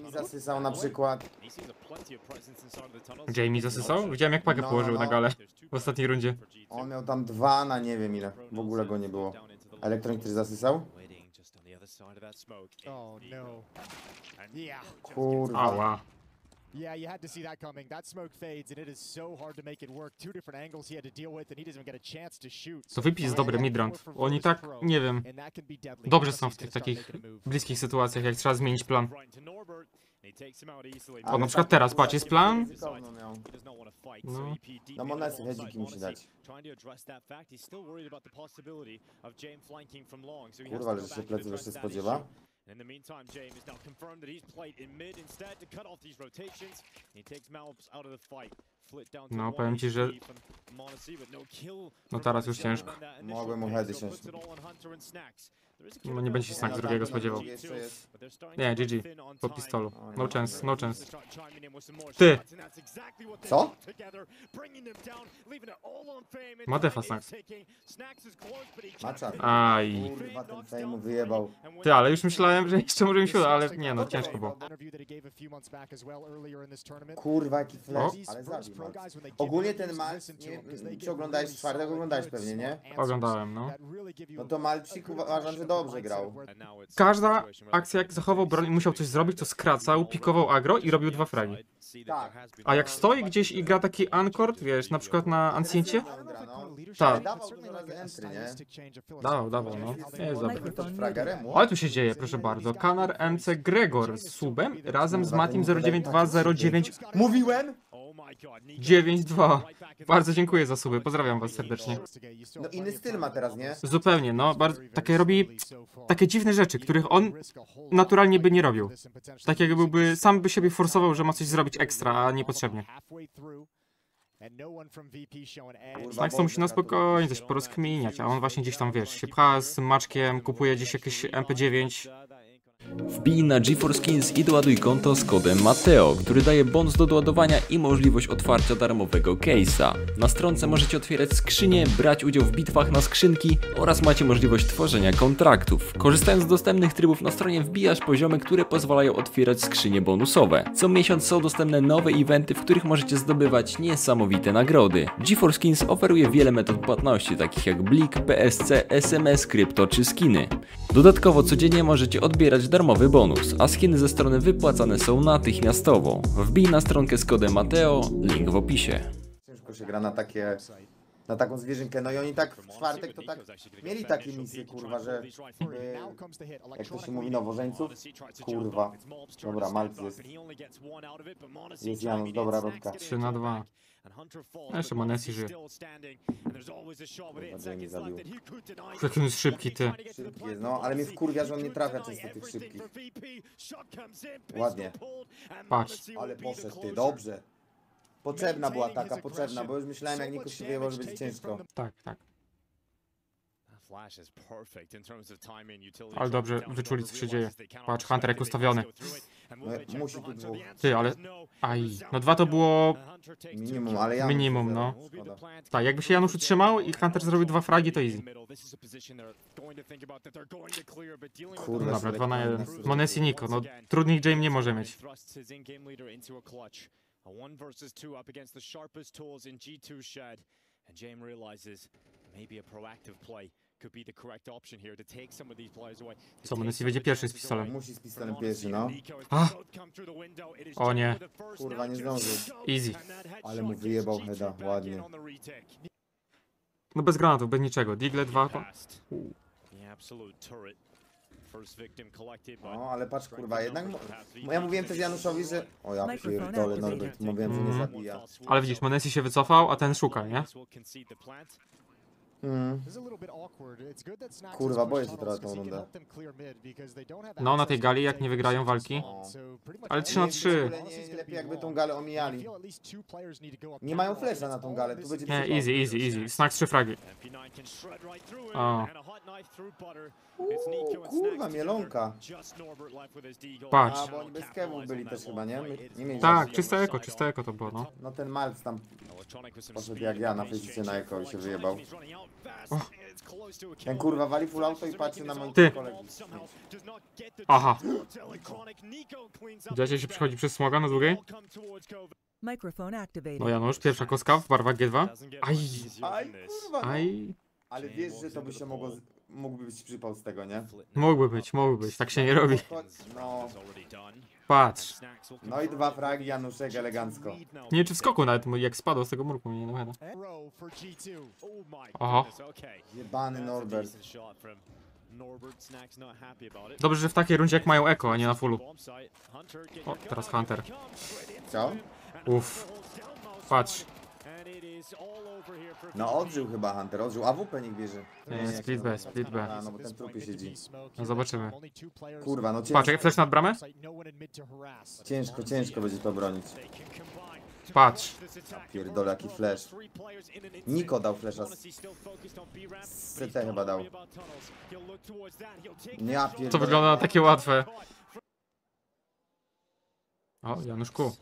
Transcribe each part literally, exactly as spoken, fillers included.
Jamie zasysał na przykład. Jamie zasysał? Widziałem jak pakę No, położył no. na galę w ostatniej rundzie. On miał tam dwa na nie wiem ile. W ogóle go nie było. Elektronik też zasysał? Oh no. Yeah. Kurwa. Ała. Yeah, you had to see that coming. That smoke fades, and it is so hard to make it work. Two different angles he had to deal with, and he doesn't even get a chance to shoot. To Vipi jest dobry midrand. Oni tak, nie wiem, And that can be deadly. dobrze są w Honestly, tych he's gonna takich start making a move. bliskich sytuacjach, jak trzeba zmienić plan. Ale na przykład tak, teraz, kurwa, patrz, jest plan? ryzykowno miał. No. Na Monesy hedziki musi dać. Kurwa, ale że się plecy wreszcie spodziewa. In the meantime, James is now confirmed that he's played in mid instead to cut off these rotations. He takes Malps out of the fight. Flit down to No, one powiem ci, że- H P from Monacy, but no kill No from teraz już Monacy ciężko. on that initial Mogłem mu pick. heady Still siąść. puts it all on Hunter and Snacks. There is a kill No nie będzie się from Snack Monacy, drugiego tak, spodziewał. jeszcze jest. but they're starting Nie, to G G. run thin on Po time. pistolu. O, No nie. chance, no chance. Start chiming in with some more Ty. shots, and that's exactly what they Co? put together, bringing them down, leaving it all on Fame, and Ma time defa is Snacks. ticking. Snacks is close, but he Ma czas. Aj. Kurwa, ten Fame mu wyjebał. Ty, ale już myślałem, że jeszcze może mi się uda, ale nie no, ciężko było. Kurwa, jaki flash, O. ale zabił Malc. Ogólnie ten Malc, nie wiem, czy oglądałeś czwartek, oglądałeś pewnie, nie? Oglądałem, no. No to Malcik uważam, że dobrze grał. Każda akcja, jak zachował broń i musiał coś zrobić, to skracał, pikował agro i robił dwa fragi. Tak. A jak stoi gdzieś i gra taki Anchord, wiesz, na przykład na Anciencie? Tak. Tak. Dawał dużo razy entry, nie? Dawał, dawał, no. Nie jest dobry. Jakby to frageremu. Ale tu się dzieje, proszę bardzo. Kanar M C Gregor z subem razem z Matim zero dziewięć dwa zero dziewięć Mówiłem? dziewięć dwa. Bardzo dziękuję za suby, pozdrawiam was serdecznie. No inny styl ma teraz, nie? Zupełnie, no, bardzo, takie robi takie dziwne rzeczy, których on naturalnie by nie robił. Tak jakby byłby, sam by siebie forsował, że ma coś zrobić ekstra, a niepotrzebnie. Snacks to musi na spokojnie coś porozkminiać, a on właśnie gdzieś tam, wiesz, się pcha z maczkiem, kupuje gdzieś jakieś M P dziewięć. Wbij na GeForce Skins i doładuj konto z kodem Mateo, który daje bonus do doładowania i możliwość otwarcia darmowego case'a. Na stronce możecie otwierać skrzynie, brać udział w bitwach na skrzynki oraz macie możliwość tworzenia kontraktów. Korzystając z dostępnych trybów na stronie wbijasz poziomy, które pozwalają otwierać skrzynie bonusowe. Co miesiąc są dostępne nowe eventy, w których możecie zdobywać niesamowite nagrody. GeForce Skins oferuje wiele metod płatności, takich jak Blik, P S C, S M S, krypto czy skiny. Dodatkowo codziennie możecie odbierać darmowy bonus, a skiny ze strony wypłacane są natychmiastowo. Wbij na stronkę z kodem Mateo, link w opisie. Ciężko się gra na takie, na taką zwierzynkę. No i oni tak w czwartek to tak mieli takie misje, kurwa, że e, jak to się mówi, nowożeńców? Kurwa. Dobra, Malc jest. Jest Janusz, dobra rodka. trzy na dwa. Jeszcze Monesy żyje. Jamie zabił. Jak on jest szybki, ty. Szybki jest, no, ale mnie wkurwia, że on nie trafia często tych szybkich. Ładnie. Patrz. Ale poszedł ty, dobrze. Potrzebna była taka, potrzebna, bo już myślałem, jak Niko się wyjebał, że będzie ciężko. Tak, tak. Ale dobrze wyczuli, co się dzieje. Patrz, Hunter jak ustawiony. No, musi tu dwóch. Ty, ale... Aj. No dwa to było... Minimum, ale ja Minimum, no. Szkoda. Tak, jakby się Janusz utrzymał i Hunter zrobił dwa fragi, to easy. Kurwa, Dobra, dwa na jeden. Monesy Niko, no trudniej James nie może mieć. Co, Monesy będzie pierwszy z pistolem. Musi z pistolem pierwszy, no. A! O nie. Kurwa, nie zdążył. Easy. Ale mu wyjebał heada, ładnie. No bez granatów, bez niczego. Digle dwa. No, ale patrz, kurwa, jednak... Ja mówiłem też Januszowi, że... O ja pierdolę, Norbert, mówiłem, że nie zabija. Ale widzisz, Monesy się wycofał, a ten szuka, nie? Mm. Kurwa, boję się trochę tą rundę. No, na tej gali, jak nie wygrają walki. Ale trzy na trzy. Nie, lepiej jakby tą galę omijali. Nie mają flesza na tą galę, tu będzie Nie, przypał. easy, easy, easy. Snack trzy fragi. O. Uuu, kurwa, mielonka. Patrz. A, bo oni bez kewów byli też chyba, nie? Nie mieli Tak, żadnych. czyste eko, czyste eko to było, no. No ten Malc tam poszedł jak ja na fejsicie na eko i się wyjebał. Ten kurwa wali full auto i patrzy na moich Ty. kolegów. Aha. Widzicie, się przychodzi przez smoga na długiej? Microphone activated. No Janusz, pierwsza kostka w barwach G dwa. Aj, Aj, kurwa, no. aj. Ale wiesz, że to by się mogło... z- Mógłby być przypał z tego, nie? Mógłby być, mógłby być, tak się nie robi. No, Patrz. no i dwa fragi, Januszek, elegancko. Nie wiem, czy w skoku nawet, mój- jak spadł z tego murku, nie no heada. Row for G two. Oho. Jebany Norbert. Dobrze, że w takiej rundzie jak mają eko, a nie na fullu. O, teraz Hunter. Co? Uff. Patrz. No odżył chyba Hunter, odżył. A W P niech bierze. Nie, split B, split B. A, no bo ten w trupie siedzi. No zobaczymy. Kurwa, no Patrz, ciężko, jak flash nad bramę? ciężko, ciężko będzie to bronić. Patrz. Pierdolę, jaki flash. Niko dał flasha z z C T chyba dał. Nie, ja To pierdolę. wygląda na takie łatwe. O, Januszku.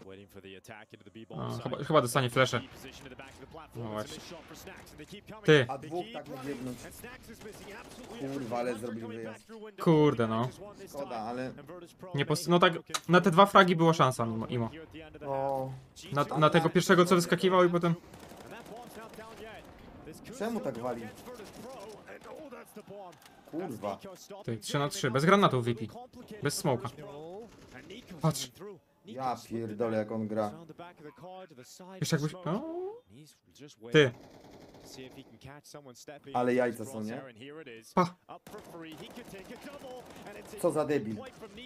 O, chyba, chyba dostanie flesze. No właśnie. Ty. A dwóch tak nie biegnąć. Kurwa, ale zrobili wyjazd. Kurde no. Szkoda, ale... Nie pos... No tak, na te dwa fragi była szansa mimo. imo. O, Na, na tego pierwszego co wyskakiwał i potem... czemu tak wali? Kurwa. Ty, trzy na trzy, bez granatów V P. Bez smoka. Patrz. Ja pierdolę, jak on gra. Jeszcze jakbyś... O, ty. Ale jajca są, nie? Pa. Co za debil.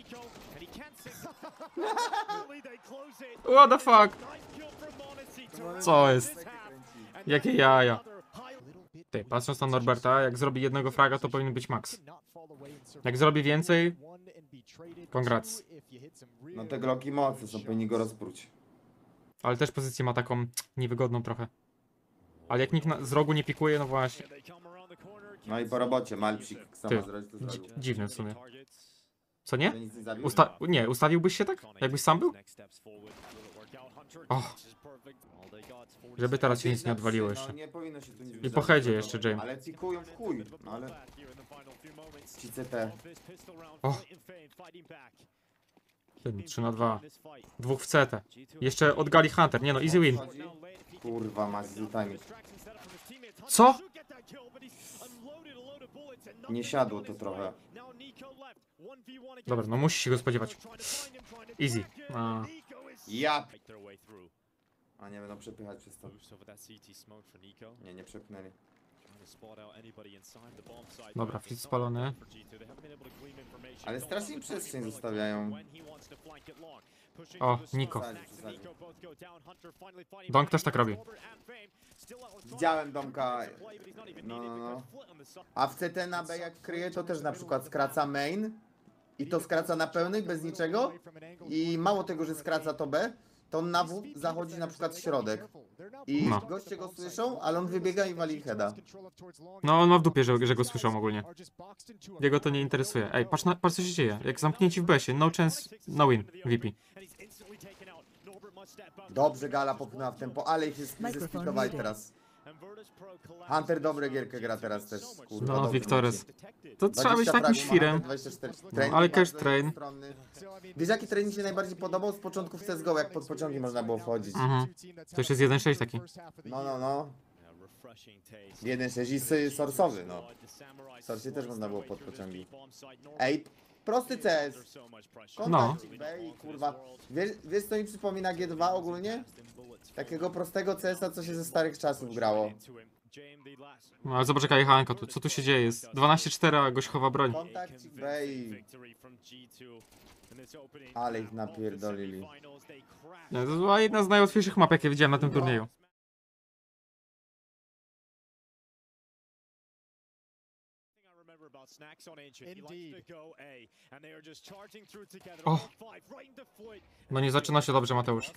What the fuck? Co jest? Jakie jaja. Ty, patrząc na Norberta, jak zrobi jednego fraga, to powinien być max. Jak zrobi więcej, congrats. No te gloki mocy są, powinni go rozpróć. Ale też pozycję ma taką niewygodną trochę. Ale jak nikt na, z rogu nie pikuje, no właśnie. No i po robocie, Malpsik Ty. sama zrobić to Dzi zrobił. dziwne w sumie. Co nie? Że nic nie zabił? Usta nie, ustawiłbyś się tak? Jakbyś sam był? Och. Żeby teraz się nic nie odwaliło jeszcze. No nie powinno się tu nic I po headzie jeszcze, James. Ale pikują w chuj, no ale... Ci C T. O. trzy na dwa. Dwóch w C T. Jeszcze od Gali Hunter. Nie no, easy win. Kurwa, masz z timing. Co? Nie siadło to trochę. Dobra, no musisz się go spodziewać. Easy. A, Ja... A nie będą przepychać przez to. Nie, nie przepchnęli. dobra, flip spalony. Ale strasznie im przestrzeń zostawiają. O, Niko. Przesadzi, przesadzi. Donk też tak robi. Widziałem Domka. No, no, no. A w C T na B jak kryje, to też na przykład skraca main. I to skraca na pełnych, bez niczego. I mało tego, że skraca to B, to on na W zachodzi na przykład w środek. I No. goście go słyszą, ale on wybiega i wali heada. No, on ma w dupie, że, że go słyszą ogólnie. Jego to nie interesuje. Ej, patrz, na, patrz co się dzieje. Jak zamknięci w besie. No chance, no win. V P. Dobrze Gala popchnęła w tempo, ale ich jest zesplitowali teraz. Hunter dobre gierkę gra teraz też. Kurwa, No, dobry Victorys. macie. To trzeba być dwadzieścia takim fragów ma, świrem. dwadzieścia cztery. No, Trening ale bardzo cash train. stronny. Wiesz jaki trening się najbardziej podobał? Z początku w C S G O, jak pod pociągi można było wchodzić. Mhm. To już jest jeden sześć taki. No, no, no. jeden sześć i sy- sorsowy, no. Sorsie też można było pod pociągi. Ej, prosty C S. No. Kontakt B i kurwa. Wiesz, wiesz co mi przypomina G dwa ogólnie? Takiego prostego C S a, co się ze starych czasów grało. No, ale zobacz jaka jechanka tu. Co tu się dzieje? Jest dwanaście cztery, a goś chowa broń. Kontakt B i... Ale ich napierdolili. Nie, to była jedna z najłatwiejszych map, jakie widziałem na tym turnieju. O! No nie zaczyna się dobrze, Mateusz.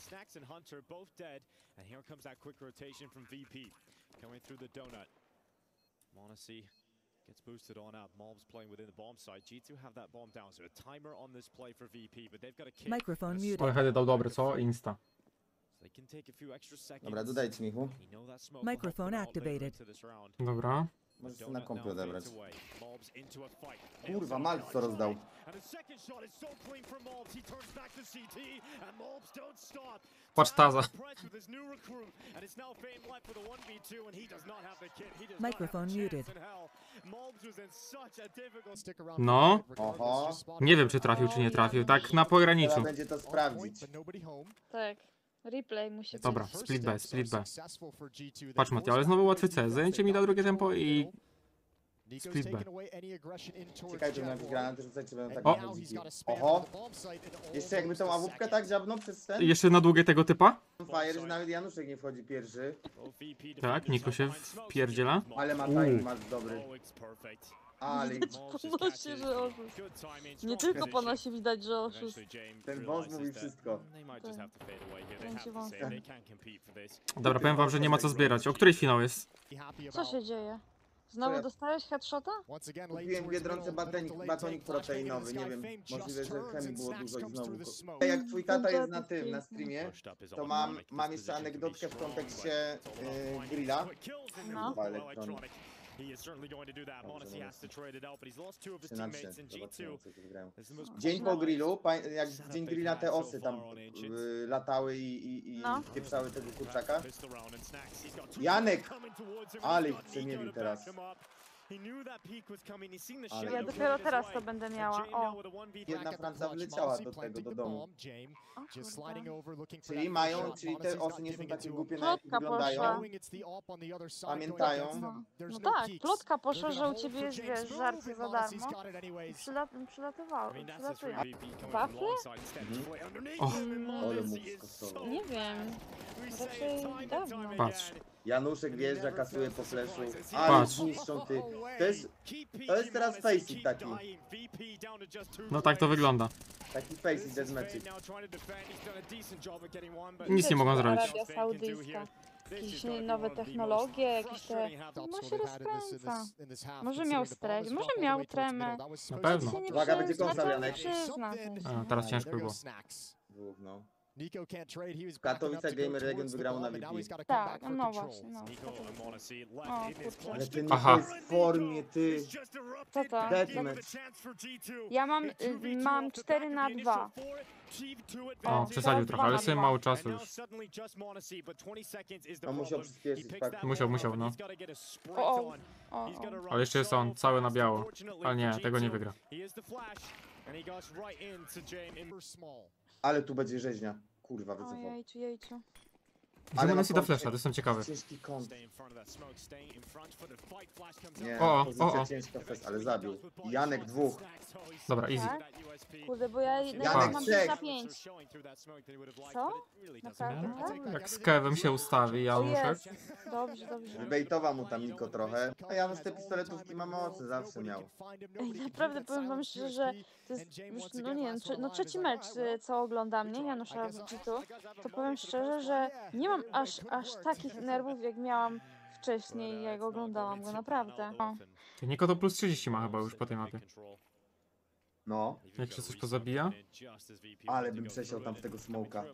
Gets boosted on up. Mobs playing within the bomb site. G two have that bomb down, so a timer on this play for V P, but they've got a kick. Microphone muted. Ale heady dał dobre, co? Insta. They can take a few extra seconds. Dobra, dodajcie Michu. You know that smoke will help Microphone them out later activated. into this round. Dobra. Możesz sobie na kompie odebrać. Kurwa, Malc co rozdał. Patrz Taza. Microphone muted. No. Oho. Nie wiem, czy trafił, czy nie trafił. Tak na Trzeba pograniczu. będzie to sprawdzić. Tak. Replay musi być. Dobra, split B, split B. Patrz Mateo, ale znowu łatwy C. Zajęcie mi da drugie tempo i... Split B. Ciekawe, czy będą granaty rzucać, czy będą tak O! chodziki. Oho. Jeszcze jakby tą awupkę tak dziabnął przez ten Jeszcze na długie tego typa? fire, że nawet Januszek nie wchodzi pierwszy. Tak, Niko się wpierdziela. Ale ma Uuu. timing masz dobry. Ale Ponosi, że oszust. Nie tylko ponosi widać, że oszust. ten wąż mówi wszystko. Będzie wąs. Dobra, powiem wam, że nie ma co zbierać. O której finał jest? Co się dzieje? Znowu ja- dostałeś headshota? Kupiłem w Biedronce batonik, batonik proteinowy, nie wiem, możliwe, że chemii było dużo i znowu. ko- Jak twój tata jest na tym, na streamie, to mam, mam jeszcze anegdotkę w kontekście yy, grilla. No. Chyba elektronik. He is certainly going to do that. Monacy has to trade it out, but he's lost two of his trzynaście, teammates in G zobaczymy two. co tu grają. This is the most Dzień po grillu, pa- jak w dzień grilla te osy tam y, latały i, i, i No. pieprzały tego kurczaka. pistol round and Snacks. He's got two Janek! coming towards him. Ale He's ich got przemielił Nico to teraz. back him up. He knew that peak was coming. He's seen the Ale shadow Ja ich- dopiero coming his teraz way. to będę And miała. Jane O, now with a one v two. Jedna Franca wleciała do tego, do domu. o kurde. Czyli mają, czyli te osy nie są takie głupie, na jak Plotka wyglądają. poszła. Pamiętają. No, no tak, plotka poszła, że u ciebie jest, wiesz, żarcie za darmo. I przyla przylatywało, I mean, that's przylatują. a V P coming Wafle? from alongside instead. Mhm. Play underneath O. him, and Ale Monacy mógł is skasował. so Nie wiem. We say Raczej it time and dawno. time Patrz. again. Januszek wjeżdża, kasuje po fleszu. Patrz. Ale zniszczą ty. To jest, to jest teraz Keep faceit keep taki. dying. V P down to just two No tak to players. wygląda. Taki faceit deathmatchy. Now trying to defend. He's done a decent job at getting one, but Nic nie mogą zrobić. Arabia Saudyjska. Jakieś nowe technologie, jakieś te... No się rozkręca. Może miał stres, może miał tremę. Na pewno. Się nie Uwaga, będzie przyzna, kąsał, to nie Janek. przyzna. A, teraz ciężko było. Dwóch, no. Katowice Gamer Legend wygrało na V P. Tak, no właśnie, no. Nico and Monacy left O, in this kurczę. Ale clutch. ten Aha. Niko jest w formie, ty. Co to? Deathmatch. Ja mam, y, mam cztery na dwa. O, przesadził trochę, ale sobie mało czasu już. No musiał przyspieszyć, tak. Musiał, musiał, no. O, o, o, o. Ale jeszcze jest on, cały na biało. Ale nie, tego nie wygra. Ale tu będzie rzeźnia. Kurwa, wycofał. Ojejciu, jejciu. Ale ma Messi da kąt- flasha, to jestem ciekawy. Ciężki kąt. Nie, Nie, O, o, pozycja o. ciężka fest, ale zabił. Janek dwóch. Dobra, easy. Tak? Kurde, bo ja Janek mam trzech. pięć na pięć. Co? Naprawdę, tak? Jak z Kevem się ustawi, O Januszek. jest. Dobrze, dobrze. Wybejtował mu tam Niko trochę. A Janusz te pistoletówki ma mocy, zawsze miał. Ej, naprawdę powiem wam szczerze, że to jest już, no nie wiem, trze no trzeci mecz, y, co oglądam, nie? Janusza w G two. To powiem szczerze, że nie mam aż, aż takich nerwów, jak miałam wcześniej, jak oglądałam go, naprawdę. O. Niko to plus trzydzieści ma chyba już po tej mapie. No. Jak się coś pozabija? Ale bym przesiał tam w tego smoka.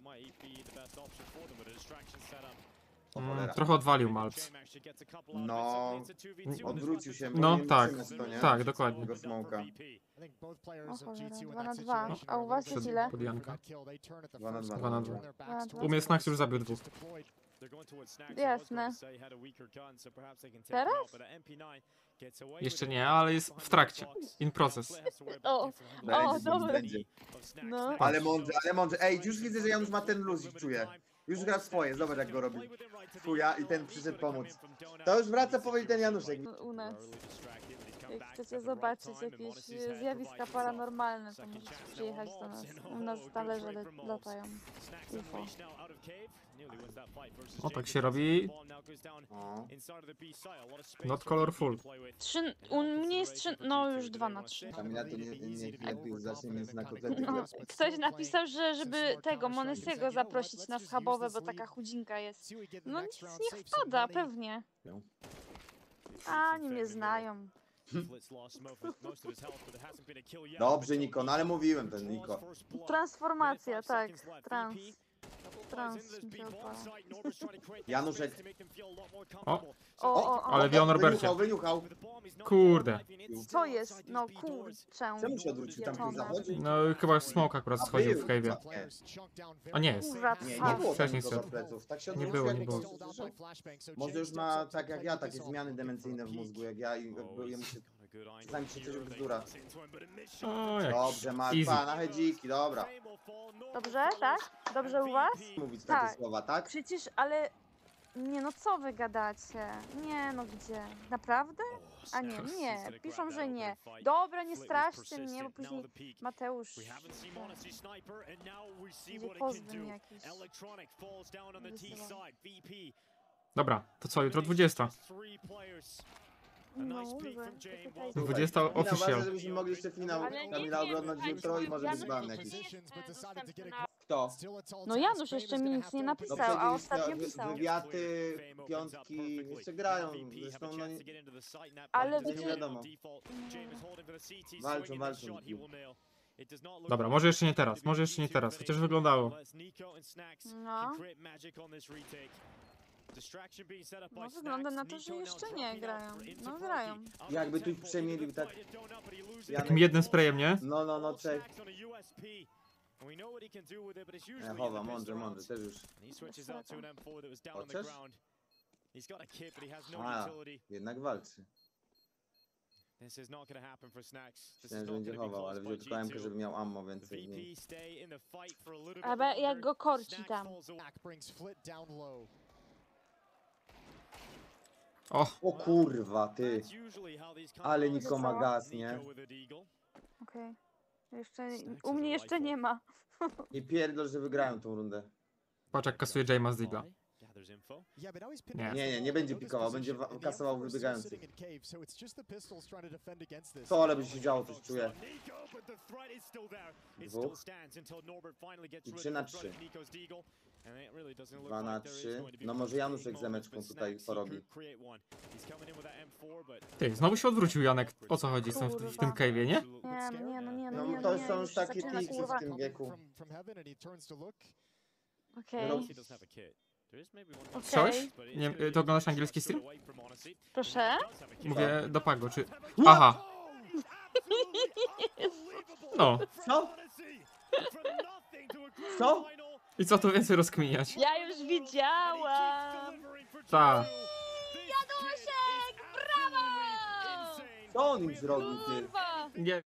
O Mm, cholera. trochę odwalił Malc. No. Odwrócił się. bo No, nie tak. liczymy to, nie? Tak, dokładnie. Tego smoka. O cholera, dwa na dwa. A u was jest Przed ile? pod Janka. Dwa na dwa. Dwa na dwa. Dwa na dwa. U mnie Snacks już zabił dwóch. Jasne. Teraz? Jeszcze nie, ale jest w trakcie. In process. O, o, Będzie, dobra. będzie. No. Ale mądrze, ale mądrze. Ej, już widzę, że Janusz ma ten luz, czuję. Już gra swoje, zobacz jak go robi. Fuja i ten przyszedł pomóc. To już wraca powoli ten Januszek. U nas. Jak chcecie zobaczyć jakieś e, zjawiska paranormalne, to możecie przyjechać do nas. U nas talerze le latają. U F O. O, tak się robi. O. Not colorful. Trzy, u mnie jest trzy, no już dwa na trzy. Kamila to nie, nie lepiej zacznie między na kotlety. No, ktoś napisał, że żeby tego Monesiego zaprosić na schabowe, bo taka chudzinka jest. No nic, niech wpada, pewnie. A, oni mnie znają. Dobrze Niko, no ale mówiłem ten Niko. Transformacja, tak. Trans. trans mi się odpala. Januszek. O, O, o, o. ale wie o Norbercie. Wyniuchał, wyniuchał. Kurde. Co jest? No kurczę. Czemu się odwrócił? Tam ktoś pieczone. zachodzi? No chyba smoke akurat schodził w cave'ie. Nie. A nie jest. Kurwa, Nie, psa. nie było tam Wcześniej nikogo szedł. za pleców. Tak się Nie odwrócił, było, jak nie było. ktoś usłyszał. Może już ma, tak jak ja, takie zmiany demencyjne w mózgu, jak ja i jakby jemu się... Czasami się coś bzdura. O, jak Dobrze, masz easy. pana hedziki, dobra. Dobrze, tak? Dobrze u was? Mówić Tak. takie słowa, tak? Przecież, ale... Nie no, co wy gadacie? Nie no, gdzie? Naprawdę? A nie, nie. Piszą, że nie. Dobra, nie straszcie mnie, bo później Mateusz... Będzie pozwy mi jakiś. Dobra, to co, jutro dwudziesta. No, mówię, tutaj- dwudziesta Kamila, uważaj, official. żebyśmy mogli jeszcze finał Ale nie Kamila wiem, oglądać słuchajcie, jutro i może być Janusz ban jeszcze jakiś. nie jest, e, dostępny na- Kto? No Janusz jeszcze mi nic nie No napisał, przecież a ostatnio wy- pisał. wywiaty, piątki jeszcze grają, zresztą no nie... Ale nie wiecie... wiadomo. Walczą, walczą. Dobra, może jeszcze nie teraz, może jeszcze nie teraz, chociaż wyglądało. No. No wygląda na to, że jeszcze nie grają. No grają. Jakby tu przemielił tak... Takim jednym sprayem, nie? No, no, no, czek. Ja chowa, mądrze, mądrze, też już. Chociaż? A, jednak walczy. Myślałem, że będzie chował, ale wziął tylko M K, żeby miał ammo więcej. Nie. Ale jak go korci tam. O, O kurwa, ty. Ale Niko ma gaz, nie? Okej. Jeszcze... U mnie jeszcze nie ma. Nie pierdol, że wygrają tą rundę. patrz jak kasuje Jame'a z Digla. Nie. Nie, nie, nie będzie pikował, będzie wa- kasował wybiegających. Co? Co, ale by się działo, coś czuję. Dwóch. I trzy na trzy. Dwa na trzy. No może Januszek z Emeczką tutaj porobi. Ty, znowu się odwrócił Janek. O co chodzi z tym, w tym cave'ie, nie? Nie, no nie, no nie, no No nie, to no nie. są już już takie zaczyna, tiksy kurwa. w tym wieku. Okej, No. Coś? okej. Nie, y, to oglądasz angielski stream? Proszę? Mówię do Pago, czy... Aha! No, Co? Co? i co tu więcej rozkminiać? Ja już widziałam! Ta. Januszek, brawo! Co on im zrobił, ty? Kurwa! Nie.